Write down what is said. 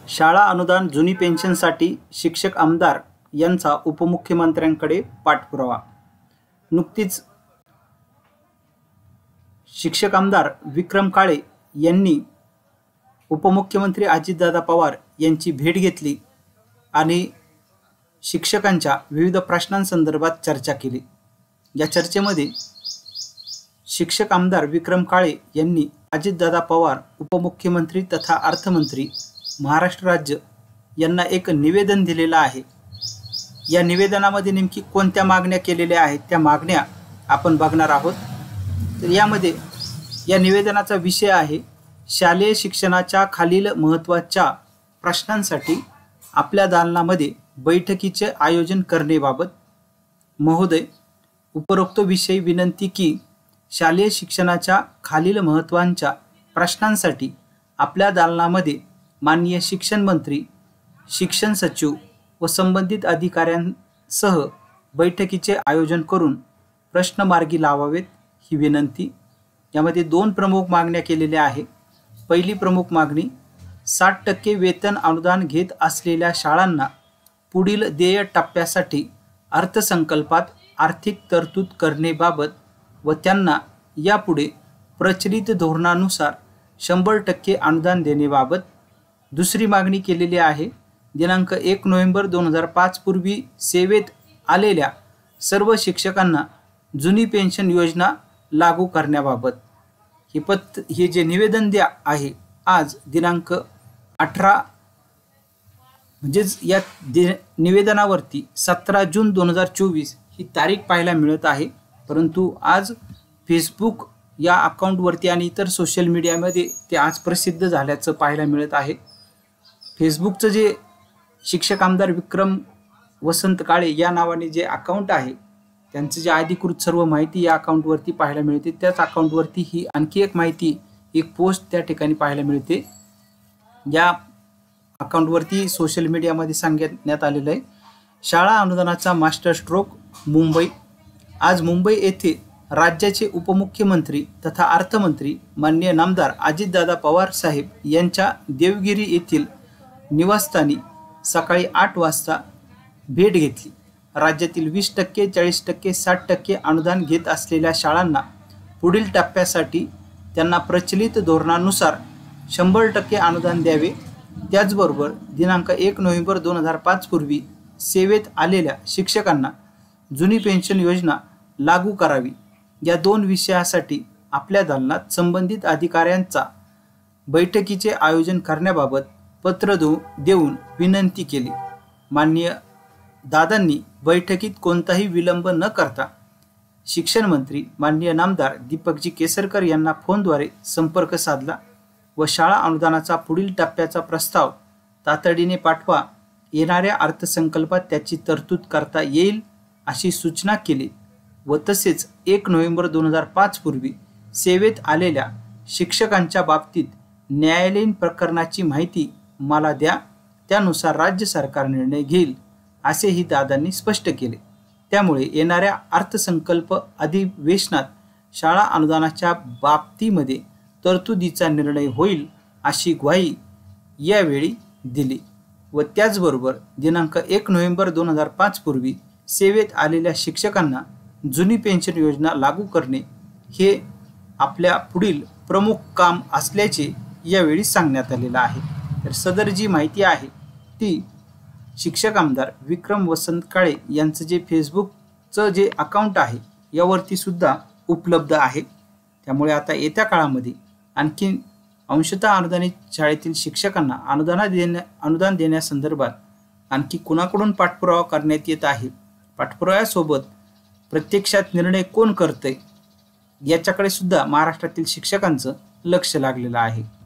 शाळा अनुदान जुनी पेन्शनसाठी शिक्षक आमदार यांचा उपमुख्यमंत्र्यांकडे पाठपुरावा। नुकतीच शिक्षक आमदार विक्रम काळे यांनी उपमुख्यमंत्री अजितदादा पवार यांची भेट घेतली आणि शिक्षकांच्या विविध प्रश्नांसंदर्भात चर्चा केली। या चर्चेमध्ये शिक्षक आमदार विक्रम काळे यांनी अजितदादा पवार उपमुख्यमंत्री तथा अर्थमंत्री महाराष्ट्र राज्य यांना एक निवेदन दिलेलं आहे। या निवेदनामध्ये नेमकी कोणत्या मागण्या केलेल्या आहेत त्या मागण्या आपण बघणार आहोत। तर यामध्ये या निवेदनाचा विषय आहे शालेय शिक्षणाच्या खालील महत्त्वाच्या प्रश्नांसाठी आपल्या दालनामध्ये बैठकीचे आयोजन करण्याबाबत। महोदय, उपरोक्त विषयी विनंती की शालेय शिक्षणाच्या खालील महत्त्वाच्या प्रश्नांसाठी आपल्या दालनामध्ये माननीय शिक्षण मंत्री, शिक्षण सचिव व संबंधित अधिकाऱ्यांसह बैठकीचे आयोजन करून प्रश्न मार्गी लावावेत ही विनंती। यामध्ये दोन प्रमुख मागण्या केलेल्या आहेत। पहिली प्रमुख मागणी 60% वेतन अनुदान घेत असलेल्या शाळांना पुढील देय टप्प्यासाठी अर्थसंकल्पात आर्थिक तरतूद करण्याबाबत व त्यांना यापुढे प्रचलित धोरणानुसार 100% अनुदान देण्याबाबत। दुसरी मागणी केलेली आहे दिनांक 1 नोव्हेंबर 2005 पूर्वी सेवेत आलेल्या सर्व शिक्षकांना जुनी पेन्शन योजना लागू करण्याबाबत। हे जे निवेदन आहे आज दिनांक 18 म्हणजेच या निवेदनावरती 17 जून 2024 ही तारीख पाहायला मिळत आहे। परंतु आज फेसबुक या अकाउंटवरती आणि इतर सोशल मीडियामध्ये ते आज प्रसिद्ध झाल्याचं पाहायला मिळत आहे। फेसबुकचं जे शिक्षक आमदार विक्रम वसंत काळे या नावाने जे अकाउंट आहे त्यांचं जे अधिकृत सर्व माहिती या अकाउंटवरती पाहायला मिळते। त्याच अकाउंटवरती ही आणखी एक माहिती, एक पोस्ट त्या ठिकाणी पाहायला मिळते। या अकाउंटवरती सोशल मीडियामध्ये सांगण्यात आलेलं आहे शाळा अनुदानाचा मास्टर स्ट्रोक मुंबई। आज मुंबई येथे राज्याचे उपमुख्यमंत्री तथा अर्थमंत्री माननीय नामदार अजितदादा पवार साहेब यांच्या देवगिरी येथील निवासस्थानी सकाळी 8 वाजता भेट घेतली। राज्यातील 20%, 40%, 60% अनुदान घेत असलेल्या शाळांना पुढील टप्प्यासाठी त्यांना प्रचलित धोरणानुसार 100% अनुदान द्यावे। त्याचबरोबर दिनांक 1 नोव्हेंबर 2005 पूर्वी सेवेत आलेल्या शिक्षकांना जुनी पेन्शन योजना लागू करावी। या दोन विषयासाठी आपल्या दालनात संबंधित अधिकाऱ्यांचा बैठकीचे आयोजन करण्याबाबत पत्र देऊन विनंती केली। माननीय दादांनी बैठकीत कोणताही विलंब न करता शिक्षण मंत्री माननीय नामदार दीपकजी केसरकर यांना फोनद्वारे संपर्क साधला व शाळा अनुदानाचा पुढील टप्प्याचा प्रस्ताव तातडीने पाठवा, येणाऱ्या अर्थसंकल्पात त्याची तरतूद करता येईल अशी सूचना केली व तसेच 1 नोव्हेंबर 2005 पूर्वी सेवेत आलेल्या शिक्षकांच्या बाबतीत न्यायालयीन प्रकरणाची माहिती मला द्या, त्यानुसार राज्य सरकार निर्णय घेईल असेही दादांनी स्पष्ट केले। त्यामुळे येणाऱ्या अर्थसंकल्प अधिवेशनात शाळा अनुदानाच्या बाबतीमध्ये तरतुदीचा निर्णय होईल अशी ग्वाही यावेळी दिली व त्याचबरोबर दिनांक 1 नोव्हेंबर 2005 पूर्वी सेवेत आलेल्या शिक्षकांना जुनी पेन्शन योजना लागू करणे हे आपल्या पुढील प्रमुख काम असल्याचे यावेळी सांगण्यात आलेलं आहे। तर सदर जी माहिती आहे ती शिक्षक आमदार विक्रम वसंत काळे यांचं जे फेसबुकचं जे अकाउंट आहे यावरती सुद्धा उपलब्ध आहे। त्यामुळे आता येत्या काळामध्ये आणखी अंशतः अनुदानित शाळेतील शिक्षकांना अनुदान देण्यासंदर्भात आणखी कुणाकडून पाठपुरावा करण्यात येत आहे, पाठपुराव्यासोबत प्रत्यक्षात निर्णय कोण करतंय याच्याकडे सुद्धा महाराष्ट्रातील शिक्षकांचं लक्ष लागलेलं आहे।